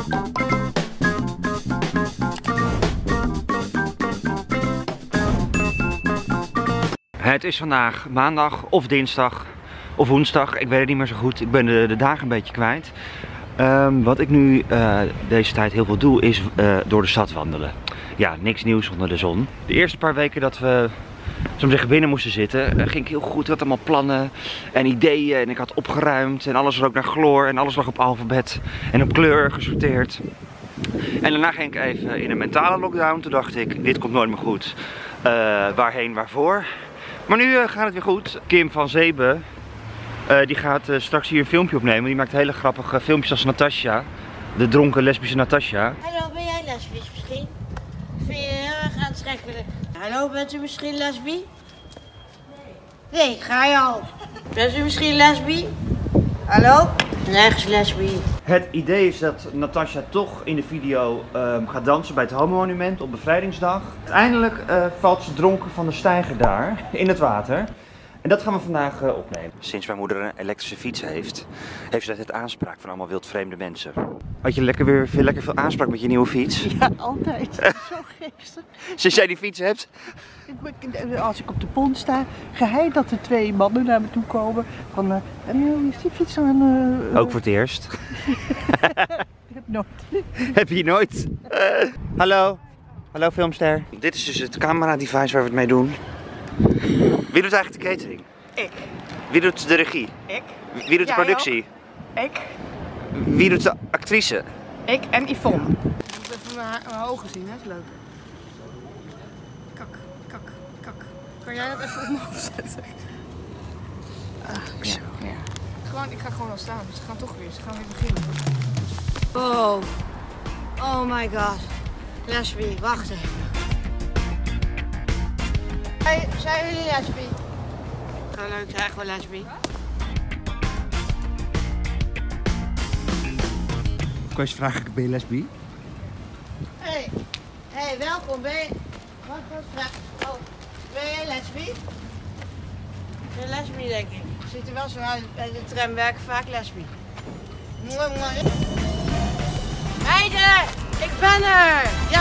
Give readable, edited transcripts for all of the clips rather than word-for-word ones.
Het is vandaag maandag of dinsdag of woensdag, ik weet het niet meer zo goed. Ik ben de dagen een beetje kwijt. Wat ik nu deze tijd heel veel doe is door de stad wandelen. Ja, niks nieuws onder de zon. De eerste paar weken dat we zo'n zeggen binnen moesten zitten, ging ik heel goed. Ik had allemaal plannen en ideeën en ik had opgeruimd en alles rook naar chloor en alles lag op alfabet en op kleur gesorteerd. En daarna ging ik even in een mentale lockdown. Toen dacht ik, dit komt nooit meer goed. Waarheen, waarvoor? Maar nu gaat het weer goed. Kim van Zebe, die gaat straks hier een filmpje opnemen. Die maakt hele grappige filmpjes als Natasja. De dronken lesbische Natasja. Hallo, ben jij lesbisch misschien? Vind je heel erg aantrekkelijk? Hallo, bent u misschien lesbi? Nee, ga je al. Bent u misschien lesbi? Hallo? Nergens lesbi. Het idee is dat Natasja toch in de video gaat dansen bij het Homo-monument op bevrijdingsdag. Uiteindelijk valt ze dronken van de steiger daar in het water. En dat gaan we vandaag opnemen. Sinds mijn moeder een elektrische fiets heeft, heeft ze het aanspraak van allemaal wildvreemde mensen. Had je lekker veel aanspraak met je nieuwe fiets? Ja, altijd. Zo geestig. Sinds jij die fiets hebt? Als ik op de pont sta, geheid dat er twee mannen naar me toe komen. Van, hoe is die fiets dan? Ook voor het eerst. Ik heb nooit. Heb je nooit? Hallo. Hallo filmster. Dit is dus het camera device waar we het mee doen. Wie doet eigenlijk de catering? Ik. Wie doet de regie? Ik. Wie doet de productie? Ook. Ik. Wie doet de actrice? Ik en Yvonne. Ik heb even mijn ogen zien, hè? Dat is leuk. Kak, kak, kak. Kan jij dat even op mijn hoofd zetten? Zo, ja. Ik ga gewoon al staan, dus ze gaan toch weer. Ze gaan weer beginnen. Oh. Oh my god. Lesbi, wacht even. Zijn jullie lesbi? Zou leuk zijn, gewoon lesbi. Kan je vragen, ben je lesbi? Hey, welkom. Ben je... Wat vraag? Oh, ben jij lesbi? Ben je lesbi, denk ik. Ziet er wel zo uit. Bij de tram werken vaak lesbi. Meiden, ik ben er! Ja.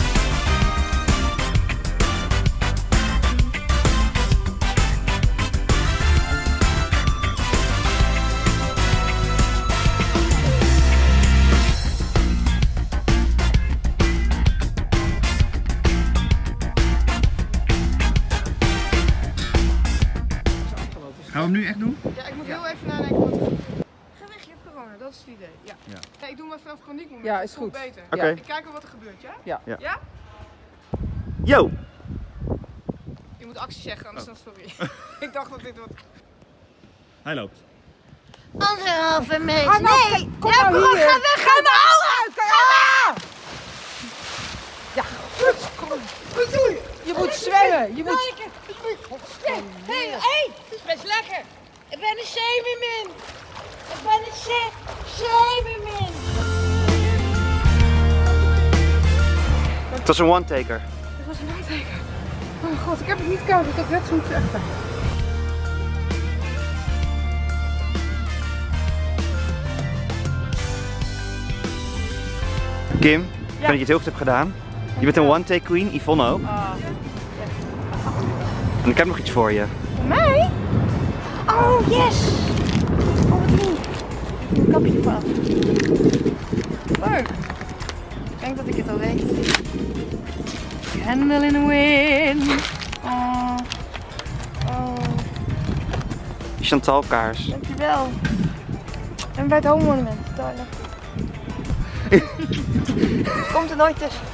Gaan we hem nu echt doen? Ja, ik moet heel even nadenken wat er gebeurt. Ga weg, je hebt corona, dat is het idee. Ja. Ja, ik doe maar vanaf paniekmoment. Ja, is dat voelt goed. beter. Oké. Ik kijk wel wat er gebeurt, ja? Ja. Ja? Yo! Je moet actie zeggen, anders dan sorry. Ik dacht dat dit wat... Hij loopt. 1,5 meter. Ah, nou, Nee! kom Ja, nou bro, hier. ga weg, ga nou uit! Ja, goed. Wat doe je? Je moet zwemmen. Je moet... Hey, het is best lekker. Ik ben een zeemermin. Ik ben een zeemermin. Het was een one-taker. Dat was een handteken. Oh god, ik heb het niet koud. Ik had wetsuit echt fijn. Kim, ik vind dat je het heel goed hebt gedaan. Je bent een one-take queen, Yvonne ook. En ik heb nog iets voor je. Mij? Oh, yes! Oh, wat lief. Een kapje van. Leuk. Ik denk dat ik het al weet. Candle in the wind. Oh. Oh. Chantal kaars. Dankjewel. En bij het Homo-monument. Daar ligt het. Komt er nooit tussen.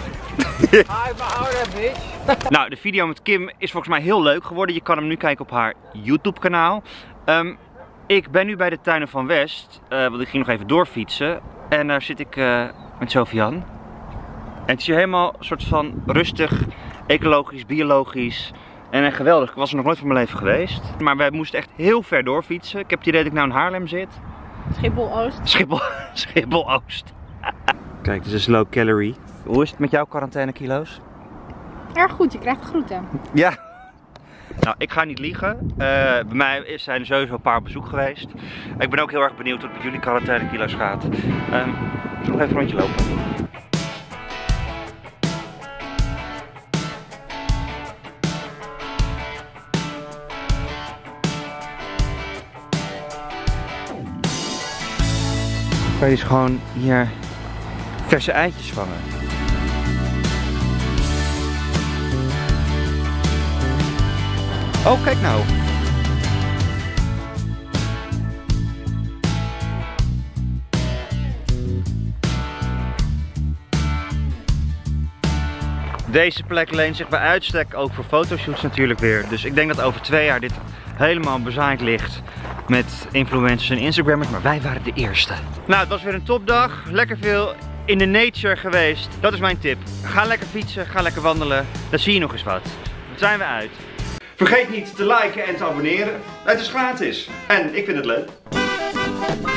Nou, de video met Kim is volgens mij heel leuk geworden. Je kan hem nu kijken op haar YouTube kanaal. Ik ben nu bij de Tuinen van West, want ik ging nog even doorfietsen. En daar zit ik met Sofian. En het is hier helemaal een soort van rustig, ecologisch, biologisch en geweldig. Ik was er nog nooit van mijn leven geweest. Maar wij moesten echt heel ver doorfietsen. Ik heb het idee dat ik nou in Haarlem zit. Schiphol-Oost. Schiphol-Oost. Kijk, dit is low calorie. Hoe is het met jouw quarantainekilo's? Erg goed, je krijgt groeten. Ja. Nou, ik ga niet liegen. Bij mij zijn er sowieso een paar op bezoek geweest. Ik ben ook heel erg benieuwd hoe het met jullie quarantainekilo's gaat. Nog even een rondje lopen. Kan je dus gewoon hier verse eitjes vangen. Oh, kijk nou. Deze plek leent zich bij uitstek ook voor fotoshoots natuurlijk weer. Dus ik denk dat over 2 jaar dit helemaal bezaaid ligt met influencers en Instagrammers. Maar wij waren de eerste. Nou, het was weer een topdag. Lekker veel in de nature geweest. Dat is mijn tip. Ga lekker fietsen, ga lekker wandelen. Dan zie je nog eens wat. Dan zijn we uit. Vergeet niet te liken en te abonneren. Het is gratis. En ik vind het leuk.